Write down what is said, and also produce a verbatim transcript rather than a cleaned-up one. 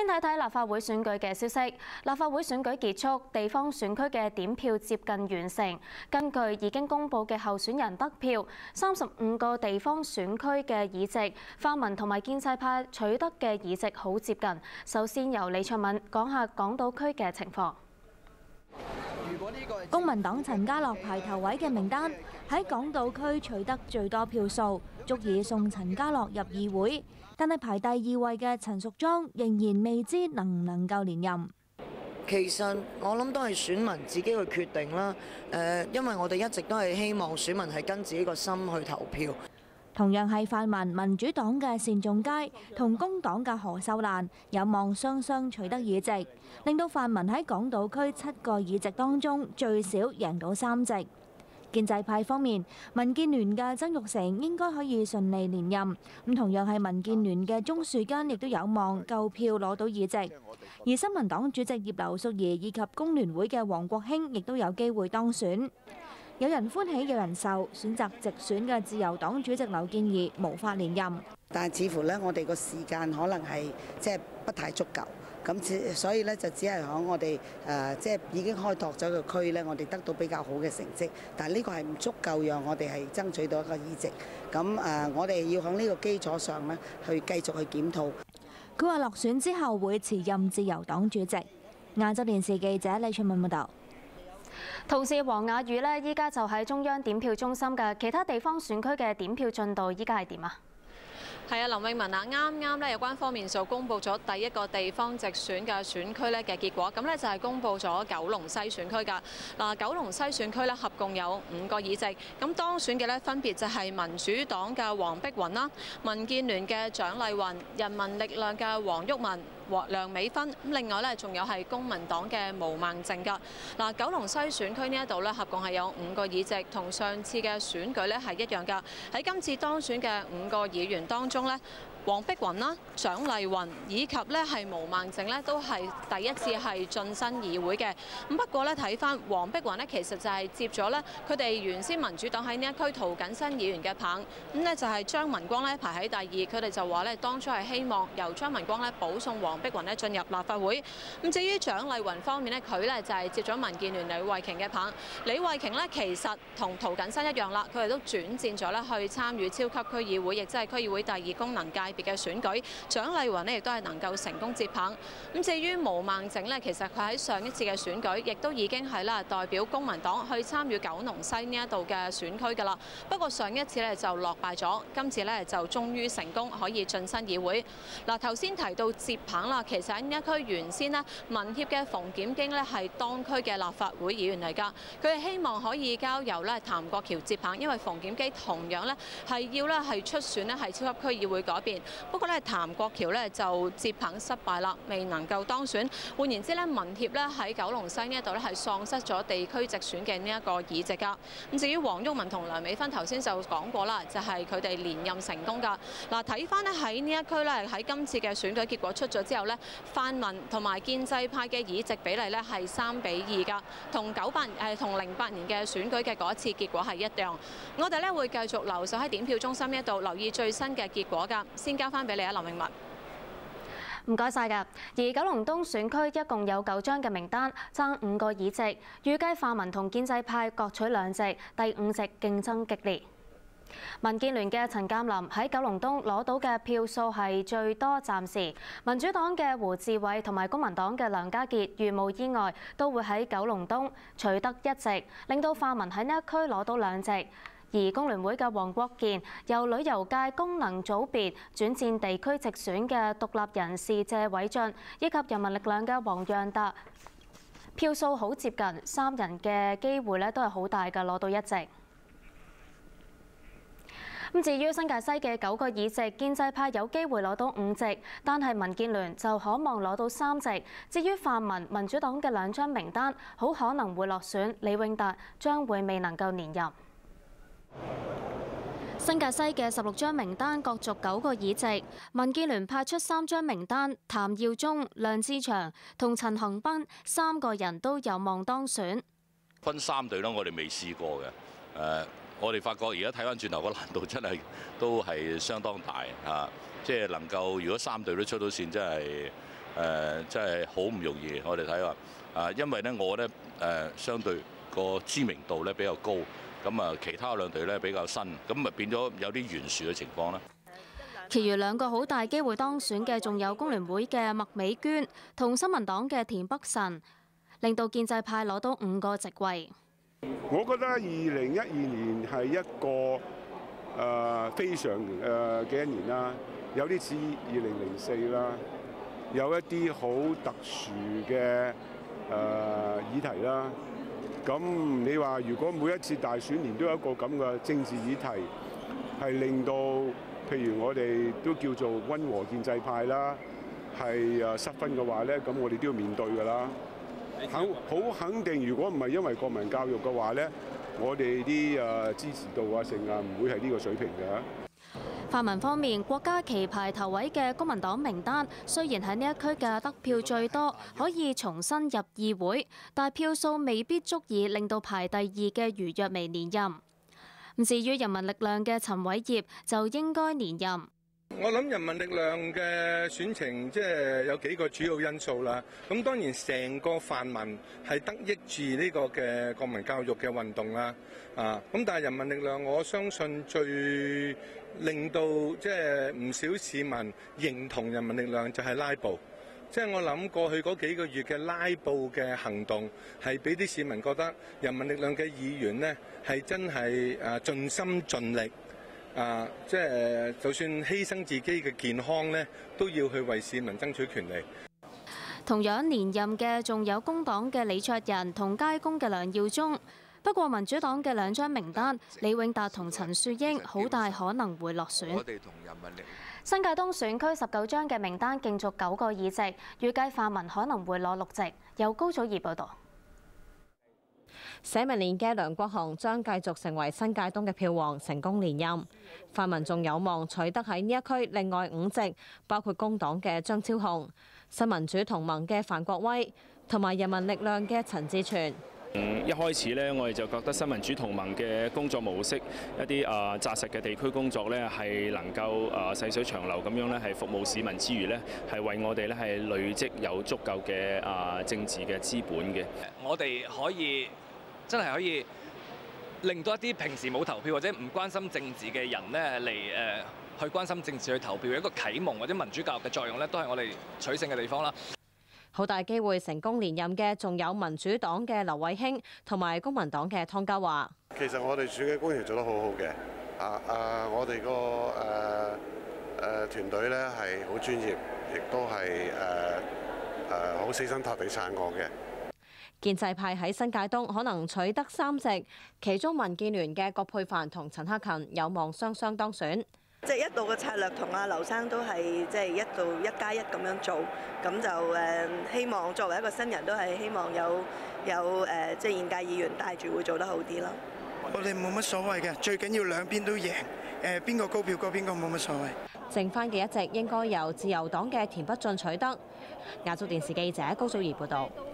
先睇睇立法會選舉嘅消息。立法會選舉結束，地方選區嘅點票接近完成。根據已經公佈嘅候選人得票，三十五個地方選區嘅議席，泛民同埋建制派取得嘅議席好接近。首先由李卓敏講下港島區嘅情況。 公民黨陳家樂排頭位嘅名單喺港島區取得最多票數，足以送陳家樂入議會。但係排第二位嘅陳淑莊仍然未知能唔能夠連任。 其實我諗都係選民自己去決定啦。誒，因為我哋一直都係希望選民係跟自己個心去投票。 同樣係泛民民主黨嘅單仲偕同工黨嘅何秀蘭有望雙雙取得議席，令到泛民喺港島區七個議席當中最少贏到三席。建制派方面，民建聯嘅曾鈺成應該可以順利連任，咁同樣係民建聯嘅鍾樹根亦都有望夠票攞到議席。而新民黨主席葉劉淑儀以及工聯會嘅王國興亦都有機會當選。有人歡喜有人愁，選擇直選嘅自由黨主席劉健儀無法連任。 但係似乎咧，我哋個時間可能係即係不太足夠，咁所以咧就只係響我哋誒即係已經開拓咗個區咧，我哋得到比較好嘅成績。但係呢個係唔足夠讓我哋係爭取到一個議席。咁誒，我哋要響呢個基礎上咧，去繼續去檢討。 佢話落選之後會辭任自由黨主席。亞洲電視記者李春敏報道。 同事黃雅宇呢，依家就喺中央點票中心嘅，其他地方選區嘅點票進度依家係點啊？ 係啊，林詠雯啊，啱啱咧有關方面就公佈咗第一個地方直選嘅選區咧嘅結果，咁咧就係公佈咗九龍西選區㗎。嗱，九龍西選區咧合共有五個議席，咁當選嘅咧分別就係民主黨嘅黃碧雲啦、民建聯嘅蔣麗芸、人民力量嘅黃毓民、梁美芬，咁另外咧仲有係公民黨嘅毛孟靜㗎。嗱，九龍西選區呢一度咧合共係有五個議席，同上次嘅選舉咧係一樣㗎。喺今次當選嘅五個議員當中咧，黃碧雲啦、蔣麗芸以及咧係毛孟靜咧都係第一次係晉身議會嘅。咁不過咧睇翻黃碧雲咧，其實就係接咗咧佢哋原先民主黨喺呢一區涂謹申議員嘅棒，咁咧就係張文光咧排喺第二。佢哋就話咧當初係希望由張文光咧保送黃碧雲咧進入立法會。咁至於蔣麗芸方面咧，佢咧就係接咗民建聯李慧瓊嘅棒。李慧瓊咧其實同涂謹申一樣啦，佢哋都轉戰咗咧去參與超級區議會，亦即係區議會第二功能界別嘅選舉。蔣麗芸呢亦都係能夠成功接棒。咁至於毛孟靜呢，其實佢喺上一次嘅選舉亦都已經係啦代表公民黨去參與九龍西呢一度嘅選區㗎啦。不過上一次咧就落敗咗，今次咧就終於成功可以晉身議會。嗱，頭先提到接棒啦，其實喺呢一區原先呢，民協嘅馮檢經呢係當區嘅立法會議員嚟㗎，佢係希望可以交由咧譚國僑接棒，因為馮檢基同樣咧係要咧係出選呢係超級區議會嗰邊。不過咧，譚國僑咧就接棒失敗啦，未能夠當選。換言之咧，民協咧喺九龍西呢一度咧係喪失咗地區直選嘅呢一個議席㗎。咁至於黃毓民同梁美芬頭先就講過啦，就係佢哋連任成功㗎。嗱，睇翻咧喺呢一區咧喺今次嘅選舉結果出咗之後咧，泛民同埋建制派嘅議席比例咧係三比二㗎，同九八誒同零八年嘅選舉嘅嗰一次結果係一樣。我哋咧會繼續留守喺點票中心呢一度留意最新嘅結果㗎。先交翻俾你啊，林詠雯。 唔該晒㗎。而九龍東選區一共有九張嘅名單，爭五個議席，預計泛民同建制派各取兩席，第五席競爭激烈。民建聯嘅陳鑑林喺九龍東攞到嘅票數係最多，暫時民主黨嘅胡志偉同埋公民黨嘅梁家傑，如無意外都會喺九龍東取得一席，令到泛民喺呢一區攞到兩席。而工聯會嘅黃國健由旅遊界功能組別轉戰地區直選嘅獨立人士謝偉俊，以及人民力量嘅黃讓達，票數好接近，三人嘅機會咧都係好大嘅，攞到一席。咁至於新界西嘅九個議席，建制派有機會攞到五席，但係民建聯就可望攞到三席。至於泛民、民主黨嘅兩張名單，好可能會落選，李永達將會未能夠連任。新界西嘅十六張名單各逐九個議席，民建聯派出三張名單，譚耀宗、梁志祥同陳恒鑌三個人都有望當選。 分三隊啦，我哋未試過嘅。誒、呃，我哋發覺而家睇翻轉頭個難度真係都係相當大嚇，即係能夠如果三隊都出到線，真係誒真係好唔容易。我哋睇話啊，因為咧我咧誒相對個知名度咧比較高，咁啊其他兩隊咧比較新，咁咪變咗有啲懸殊嘅情況啦。 其餘兩個好大機會當選嘅，仲有工聯會嘅麥美娟同新民黨嘅田北辰，令到建制派攞到五個席位。 我覺得二零一二年係一個誒、呃、非常誒嘅一年啦，有啲似二零零四啦，有一啲好特殊嘅誒、呃、議題啦。咁你話如果每一次大選年都有一個咁嘅政治議題，係令到譬如我哋都叫做溫和建制派啦，係誒失分嘅話咧，咁我哋都要面對㗎啦。肯好肯定，如果唔係因為國民教育嘅話咧，我哋啲誒支持度啊，成啊唔會係呢個水平嘅。 泛民方面，郭家麒排頭位嘅公民黨名單，雖然喺呢一區嘅得票最多，可以重新入議會，但票數未必足以令到排第二嘅余若薇連任。至於人民力量嘅陳偉業就應該連任。 我諗人民力量嘅選情即係有幾個主要因素啦。咁當然成個泛民係得益住呢個嘅國民教育嘅運動啦。啊，咁但係人民力量，我相信最令到即係唔少市民認同人民力量就係拉布。即係我諗過去嗰幾個月嘅拉布嘅行動，係俾啲市民覺得人民力量嘅議員呢係真係誒盡心盡力。啊！即係就算犧牲自己嘅健康咧，都要去為市民爭取權利。 同樣連任嘅仲有工黨嘅李卓人同街工嘅梁耀忠。不過民主黨嘅兩張名單，李永達同陳樹英好大可能會落選。 我哋同人民力新界東選區十九張嘅名單競逐九個議席，預計泛民可能會攞六席。由高祖儀報導。 社民連嘅梁國雄將繼續成為新界東嘅票王，成功連任。泛民仲有望取得喺呢一區另外五席，包括工黨嘅張超雄、新民主同盟嘅范國威，同埋人民力量嘅陳志全。 嗯，一開始咧，我哋就覺得新民主同盟嘅工作模式，一啲啊紮實嘅地區工作咧，係能夠啊細水長流咁樣咧，係服務市民之餘咧，係為我哋咧係累積有足夠嘅啊政治嘅資本嘅。 我哋可以真係可以令到一啲平時冇投票或者唔關心政治嘅人咧嚟誒去關心政治去投票，一個啟蒙或者民主教育嘅作用咧，都係我哋取勝嘅地方啦。 好大機會成功連任嘅，仲有民主黨嘅劉慧卿同埋公民黨嘅湯家驊。 其實我哋選舉工程做得好好嘅，啊啊，我哋個誒誒團隊咧係好專業，亦都係誒誒好死心塌地撐我嘅。 建制派喺新界東可能取得三席，其中民建聯嘅葛珮帆同陳克勤有望雙雙當選。 即係一路嘅策略同阿劉生都係即係一度一加一咁樣做，咁就誒希望作為一個新人都係希望有有誒即係現屆議員帶住會做得好啲咯。 我哋冇乜所謂嘅，最緊要兩邊都贏，誒邊個高票過邊個冇乜所謂。 剩翻嘅一席應該由自由黨嘅田北俊取得。亞洲電視記者高祖儀報導。